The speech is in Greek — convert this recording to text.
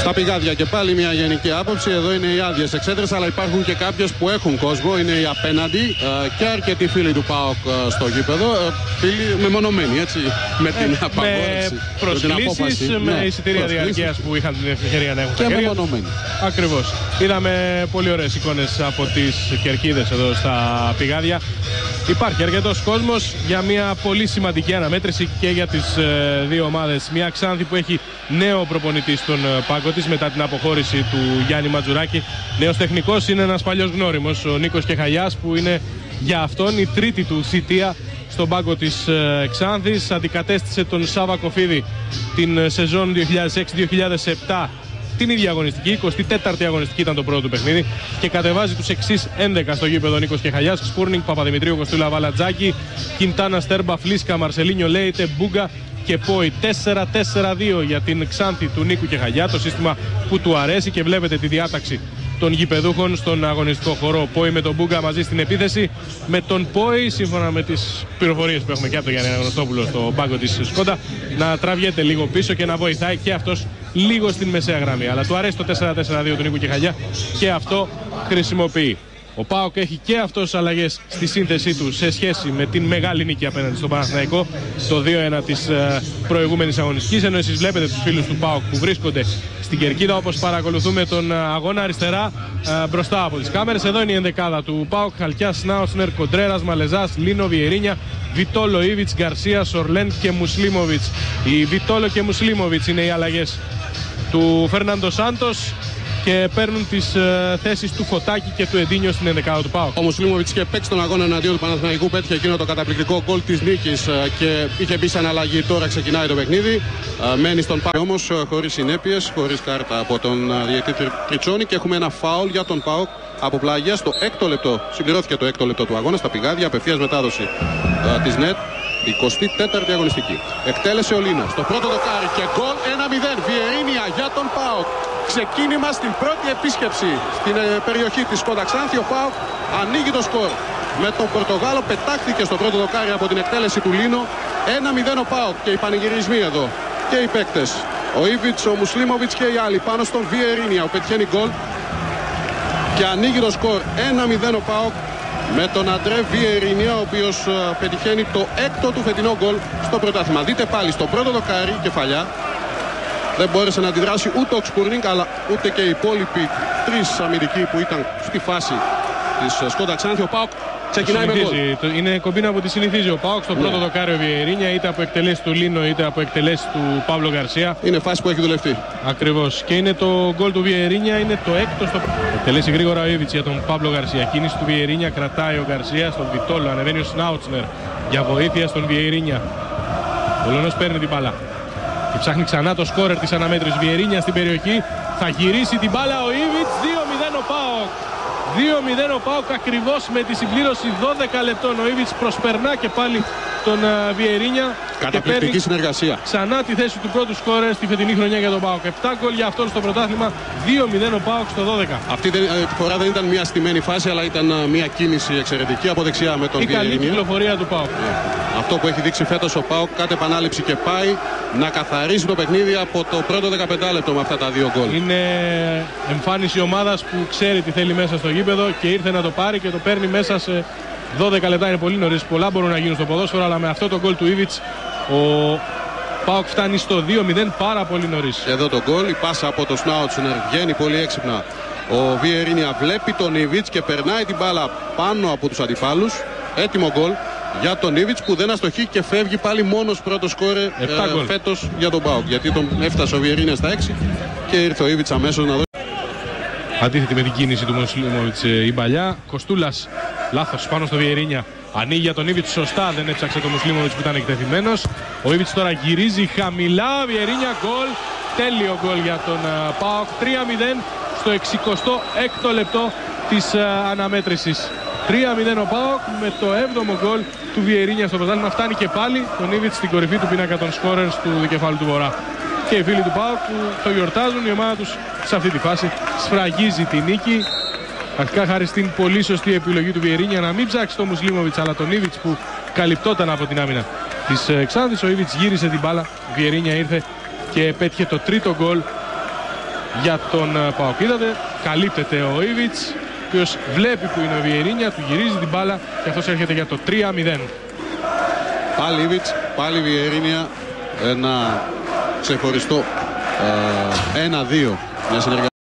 Στα πηγάδια και πάλι μια γενική άποψη. Εδώ είναι οι άδειες εξέδρες, αλλά υπάρχουν και κάποιες που έχουν κόσμο. Είναι οι απέναντι και αρκετοί φίλοι του ΠΑΟΚ στο γήπεδο. Φίλοι μεμονωμένοι, έτσι, με την απαγόρευση. Με προσκλήσεις, με εισιτήρια διαρκείας που είχαν την ευκαιρία να έχουν. Και μεμονωμένοι. Ακριβώς. Είδαμε πολύ ωραίες εικόνες από τις κερκίδες εδώ στα πηγάδια. Υπάρχει αρκετός κόσμος για μια πολύ σημαντική αναμέτρηση και για τις δύο ομάδες. Μια Ξάνθη που έχει νέο προπονητή στον πάγκο της μετά την αποχώρηση του Γιάννη Ματζουράκη. Νέος τεχνικός είναι ένας παλιός γνώριμος, ο Νίκος Κεχαγιάς, που είναι για αυτόν η τρίτη του θητεία στον πάγκο της Ξάνθης. Αντικατέστησε τον Σάβα Κοφίδη την σεζόν 2006-2007. Την ίδια αγωνιστική, 24η αγωνιστική ήταν το πρώτο του παιχνίδι, και κατεβάζει τους εξής 11 στο γήπεδο: Νίκος Κεχαγιάς, Σπούρνινγκ, Παπαδημητρίου, Κοστούλα, Βαλατζάκη, Κιντάνα, Στέρμπα, Φλίσκα, Μαρσελίνιο, Λέιτε, Μπούγκα και Πόη. 4-4-2 για την Ξάνθη του Νίκου Κεχαγιά, το σύστημα που του αρέσει, και βλέπετε τη διάταξη των γηπεδούχων στον αγωνιστικό χώρο. Πόη με τον Μπούγκα μαζί στην επίθεση, με τον Πόη, σύμφωνα με τις πληροφορίες που έχουμε και από τον Γιάννη Αναγνωστόπουλο στο πάγκο της Σκόντα, να τραβιέται λίγο πίσω και να βοηθάει και αυτός λίγο στην μεσαία γραμμή. Αλλά του αρέσει το 4-4-2 του Νίκου Κεχαγιά και αυτό χρησιμοποιεί. Ο ΠΑΟΚ έχει και αυτός αλλαγές στη σύνθεσή του σε σχέση με την μεγάλη νίκη απέναντι στον Παναθηναϊκό, το 2-1 της προηγούμενης αγωνιστικής. Ενώ εσείς βλέπετε τους φίλους του ΠΑΟΚ που βρίσκονται στην κερκίδα, όπως παρακολουθούμε τον αγώνα αριστερά μπροστά από τις κάμερες. Εδώ είναι η ενδεκάδα του ΠΑΟΚ: Χαλκιάς, Σνάουτσνερ, Κοντρέρας, Μαλεζάς, Λίνο, Βιερίνια, Βιτόλο, Ήβιτς, Γκαρσία, Σορλέν και Μουσλίμοβιτς. Η Βιτόλο και Μουσλίμοβιτς είναι οι αλλαγές του Φέρναντο Σάντος και παίρνουν τις θέσεις του Φωτάκη και του Εντίνιο στην ενδεκάδα του ΠΑΟΚ. Ο Μουσλίμοβιτς είχε παίξει τον αγώνα εναντίον του Παναθηναϊκού, πέτυχε εκείνο το καταπληκτικό γκολ της νίκης και είχε μπει σε αναλλαγή. Τώρα ξεκινάει το παιχνίδι. Μένει στον ΠΑΟΚ όμως χωρίς συνέπειες, χωρίς κάρτα από τον διαιτητή Τριτσόνη, και έχουμε ένα φάουλ για τον ΠΑΟΚ από πλάγια στο 6ο λεπτό. Συμπληρώθηκε το 6ο λεπτό του αγώνα στα πηγάδια, απευθείας μετάδοση της ΝΕΤ. 24η αγωνιστική. Εκτέλεσε ο Λίνο. Στο πρώτο δοκάρι και γκολ 1-0. Βιερίνια για τον ΠΑΟΚ. Ξεκίνημα στην πρώτη επίσκεψη στην περιοχή της Σκόντα Ξάνθη. Ο ΠΑΟΚ ανοίγει το σκορ. Με τον Πορτογάλο πετάχτηκε στο πρώτο δοκάρι από την εκτέλεση του Λίνο. 1-0 ο ΠΑΟΚ, και οι πανηγυρισμοί εδώ και οι παίκτες. Ο Ήβιτς, ο Μουσλίμοβιτς και οι άλλοι πάνω στον Βιερίνια, ο πετυχαίνει γκολ και ανοίγει το σκορ. 1-0 ο ΠΑΟΚ, με τον Αντρέ Βιερίνια, ο οποίος πετυχαίνει το 6ο του φετινό γκολ στο πρωτάθλημα. Δείτε πάλι στο πρώτο δοκάρι, κεφαλιά. Δεν μπόρεσε να αντιδράσει ούτε ο Σπούρνινγκ, αλλά ούτε και οι υπόλοιποι τρεις αμυντικοί που ήταν στη φάση της Σκόντα Ξάνθη. Ο ΠΑΟΚ ξεκινάει με γκολ. Είναι κομπίνα που τη συνηθίζει ο ΠΑΟΚ. Στο πρώτο δοκάρι ο Βιερίνια, είτε από εκτελέσεις του Λίνο είτε από εκτελέσεις του Παύλο Γκαρσία. Είναι φάση που έχει δουλευτεί. Ακριβώς. Και είναι το γκολ του Βιερίνια, είναι το 6ο στο. Εκτελέσει γρήγορα ο Ήβιτς για τον Παύλο Γκαρσία. Κίνηση του Βιερίνια, κρατάει ο Γκαρσία στον Βιτόλο. Ανεβαίνει ο Σνάουτσνερ για βοήθεια στον Βιερίνια. Ο Λονός παίρνει την μπάλα και ψάχνει ξανά το σκόρερ της αναμέτρησης. Βιερίνια στην περιοχή, θα γυρίσει την μπάλα ο Ήβιτς. 2-0 ο ΠΑΟΚ. 2-0 ο ΠΑΟΚ, ακριβώς με τη συμπλήρωση 12 λεπτών. Ο Ήβιτς προσπερνά και πάλι τον Βιερίνια. Καταπληκτική συνεργασία. Ξανά τη θέση του πρώτου σκόρερ στη φετινή χρονιά για τον ΠΑΟΚ. 7 γκολ για αυτόν στο πρωτάθλημα. 2-0 ο ΠΑΟΚ στο 12. Αυτή τη φορά δεν ήταν μια στημένη φάση, αλλά ήταν μια κίνηση εξαιρετική από δεξιά με τον Βιερίνια. Η καλή κυκλοφορία του ΠΑΟΚ. Αυτό που έχει δείξει φέτος ο ΠΑΟΚ, κάθε επανάληψη, και πάει να καθαρίσει το παιχνίδι από το πρώτο 15 λεπτό με αυτά τα δύο γκολ. Είναι εμφάνιση ομάδας που ξέρει τι θέλει μέσα στο γήπεδο και ήρθε να το πάρει και το παίρνει μέσα σε 12 λεπτά. Είναι πολύ νωρίς, πολλά μπορούν να γίνουν στο ποδόσφαιρο, αλλά με αυτό το γκολ του Ήβιτς ο ΠΑΟΚ φτάνει στο 2-0 πάρα πολύ νωρίς. Εδώ το γκολ, η πάσα από το Σνάουτσνερ βγαίνει πολύ έξυπνα. Ο Βιερίνια βλέπει τον Ήβιτς και περνάει την μπάλα πάνω από τους αντιπάλους. Έτοιμο γκολ για τον Ήβιτς, που δεν αστοχεί και φεύγει πάλι μόνος πρώτο σκόρε φέτος για τον ΠΑΟΚ. Γιατί τον έφτασε ο Βιερίνια στα 6 και ήρθε ο Ήβιτς αμέσως να δώσει. Αντίθετη με την κίνηση του Μουσλίμοβιτς η Μπαλιά. Κοστούλας, λάθος πάνω στο Βιερίνια. Ανοίγει για τον Ήβιτς σωστά, δεν έψαξε τον Μουσλίμοβιτς που ήταν εκτεθειμένος. Ο Ήβιτς τώρα γυρίζει χαμηλά. Βιερίνια, γκολ. Τέλειο γκολ για τον ΠΑΟΚ. 3-0 στο 66ο λεπτό της αναμέτρησης. 3-0 ο ΠΑΟΚ, με το 7ο γκολ του Βιερίνια στο πρωτάθλημα. Φτάνει και πάλι τον Ήβιτς στην κορυφή του πίνακα των σκόρερς του δικεφάλου του Βορρά. Και οι φίλοι του ΠΑΟΚ που το γιορτάζουν, η ομάδα τους σε αυτή τη φάση σφραγίζει τη νίκη. Αρχικά χάρη στην πολύ σωστή επιλογή του Βιερίνια να μην ψάξει τον Μουσλίμοβιτς, αλλά τον Ήβιτς που καλυπτόταν από την άμυνα της Ξάνθης. Ο Ήβιτς γύρισε την μπάλα, Βιερίνια ήρθε και πέτυχε το τρίτο γκολ για τον ΠΑΟΚ. Είδατε, καλύπτεται ο Ήβιτς, ο οποίος βλέπει που είναι ο Βιερίνια, του γυρίζει την μπάλα και αυτός έρχεται για το 3-0. Πάλι Ήβιτς, πάλι Βιερίνια, ένα ξεχωριστό 1-2, μια συνεργασία.